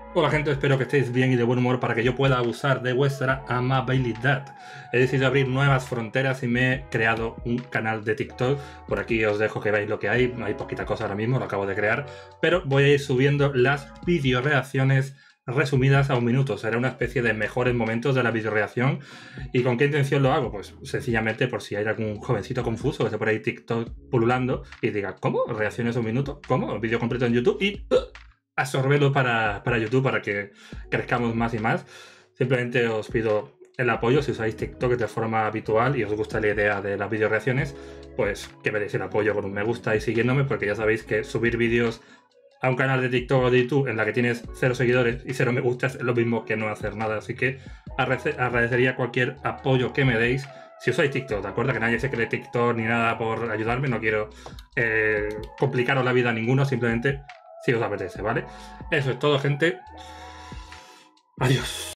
Hola gente, espero que estéis bien y de buen humor para que yo pueda abusar de vuestra amabilidad. He decidido abrir nuevas fronteras y me he creado un canal de TikTok. Por aquí os dejo que veáis lo que hay poquita cosa ahora mismo, lo acabo de crear. Pero voy a ir subiendo las videoreacciones resumidas a 1 minuto. Será una especie de mejores momentos de la videoreacción. ¿Y con qué intención lo hago? Pues sencillamente por si hay algún jovencito confuso que esté por ahí TikTok pululando y diga, ¿cómo? ¿Reacciones a 1 minuto? ¿Cómo? ¿Vídeo completo en YouTube? Y absorberlo para YouTube, para que crezcamos más y más. Simplemente os pido el apoyo si usáis TikTok de forma habitual y os gusta la idea de las videoreacciones, pues que me deis el apoyo con un me gusta y siguiéndome, porque ya sabéis que subir vídeos a un canal de TikTok o de YouTube en la que tienes 0 seguidores y 0 me gustas es lo mismo que no hacer nada, así que agradecería cualquier apoyo que me deis. Si usáis TikTok, ¿de acuerdo? Que nadie se cree TikTok ni nada por ayudarme, no quiero complicaros la vida a ninguno, simplemente si os apetece, ¿vale? Eso es todo, gente. Adiós.